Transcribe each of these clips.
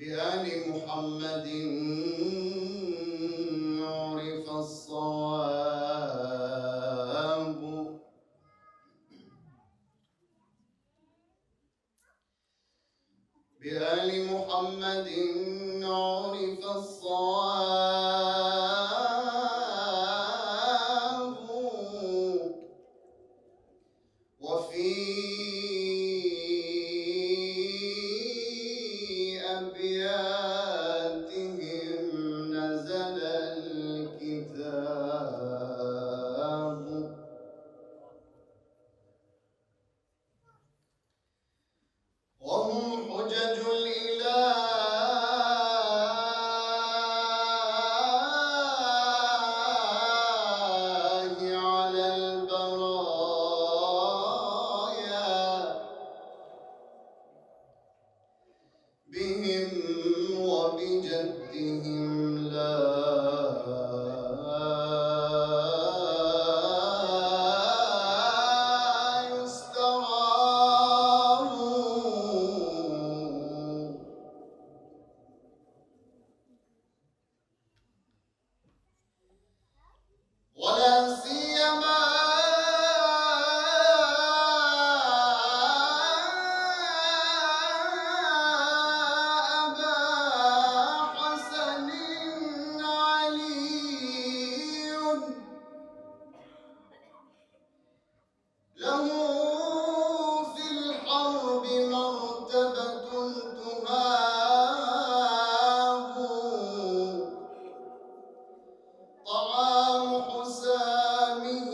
بآل محمد عرف الصواب. بآل محمد عرف الصواب. وفي أبياتهم نزل الكتاب. وهم حجج الإله على البرايا، بهم وبجدهم لا يستراب. ولا سيما له في الحرب مرتبة تهاب. طعام حسامه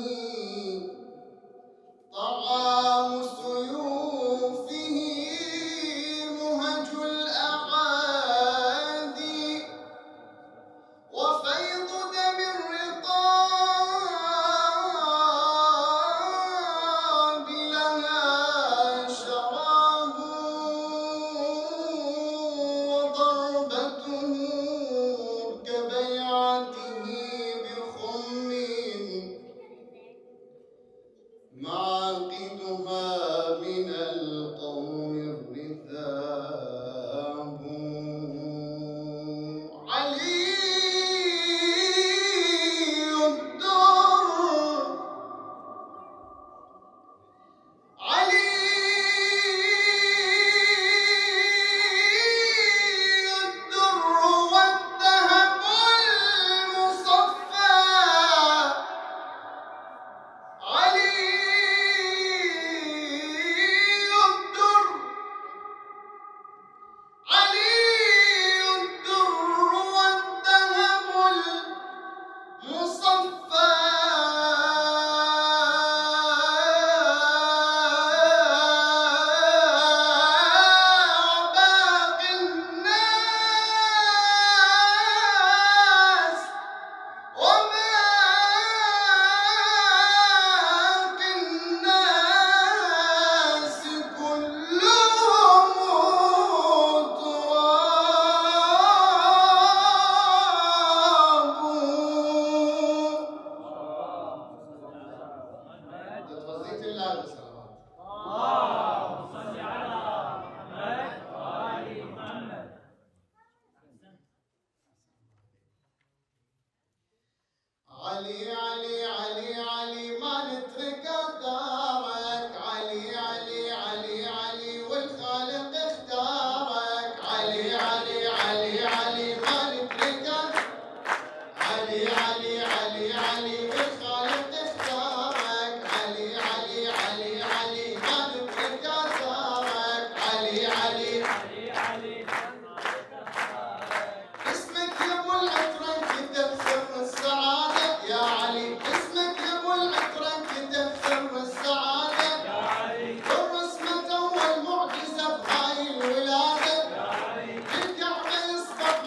طعام سيوفه مهج الأعادي، وفيض دم الرطاب لها شراب. وضربته كبيعته بخم معاقدها من القوم الرثاب. علي الدر علي الدر والذهب المصفى. علي الدر علي الدر والذهب المصفى. باقي الناس وباقي الناس كلهم تراب. توزيع الله بالصلوات. اللهم صل على محمد وآل محمد. علي علي علي علي ما نترك أثارك. علي علي علي علي والخالق اختارك. علي علي علي علي ما نترك. علي علي علي علي والخالق اختارك. علي علي علي علي ما نترك أثارك. علي علي اسمك يا ابو العطرة انكتب سر السعادة. يا علي اسمك يا ابو العطرة انكتب سر السعادة. يا علي والرسمة اول معجزة بهاي الولادة. يا علي الكعبة يصطف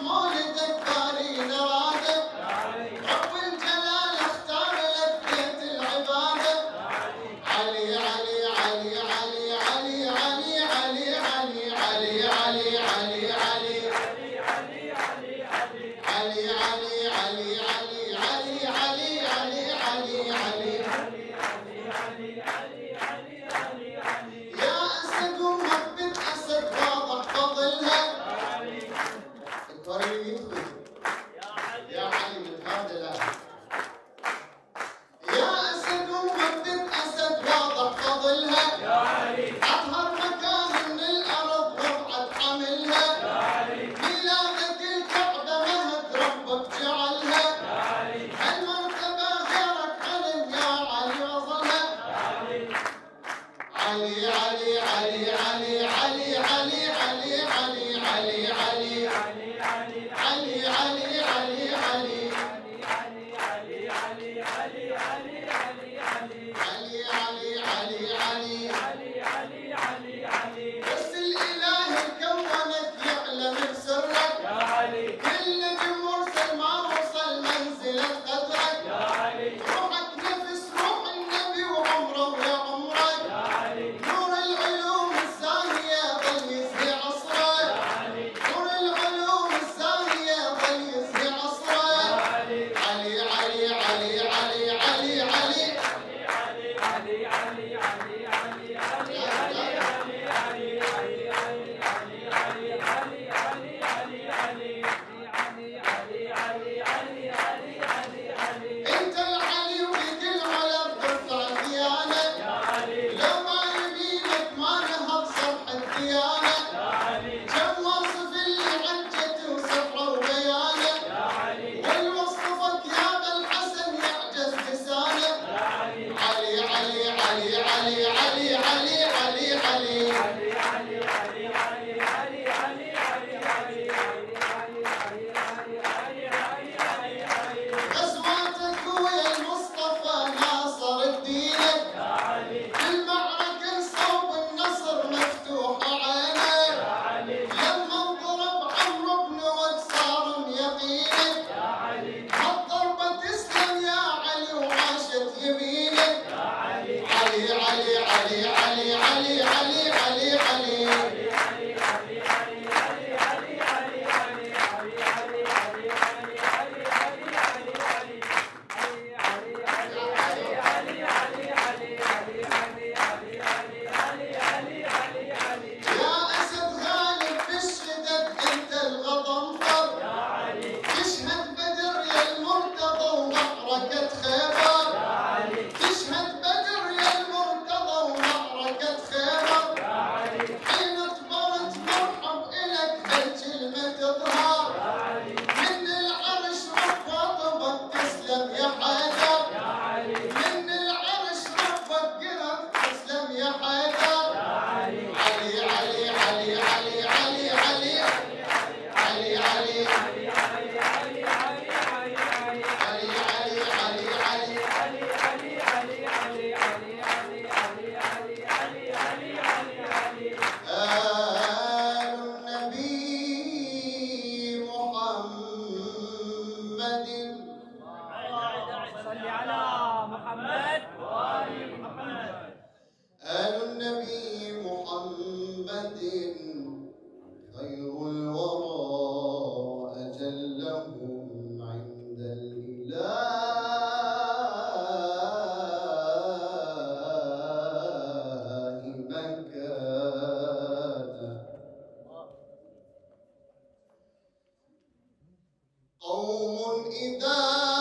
إذا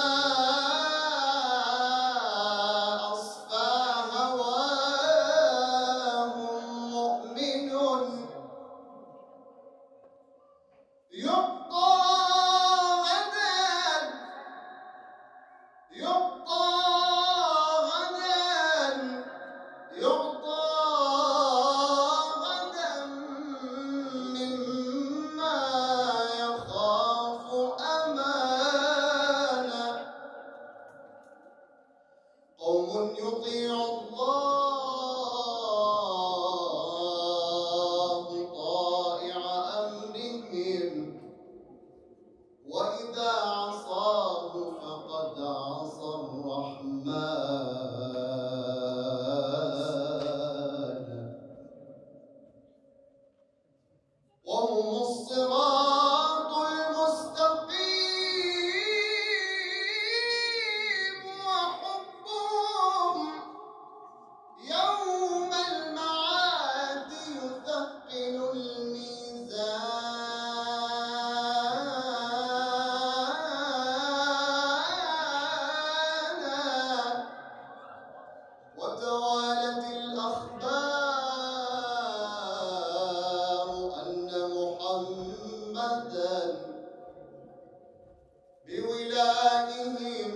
أصفى هواه مؤمن يبقى غدا مما يخاف أمانا قوم يطيع الله طائع أمرهم وإذا عصاه فقد عصى الرحمن وهم الصراط المستقيم وحبهم يوم المعاد يثقل الميزان وتوالت الأخبار أن محمدًا بولائهم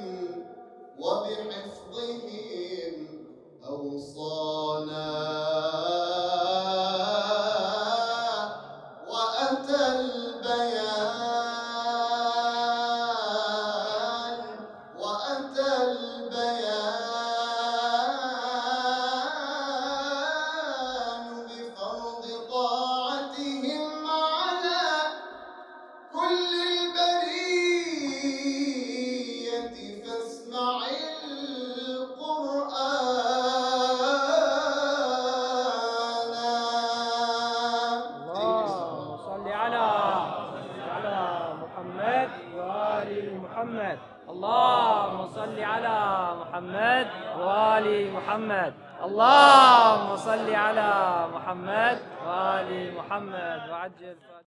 وبحفظهم أوصانا وأتى البيان بفرض طاعتهم على كل البرية فاسمع القرآن. اللهم صل على محمد وآل محمد. اللهم صل على محمد وآل محمد. اللهم صل على محمد وآل محمد وعجل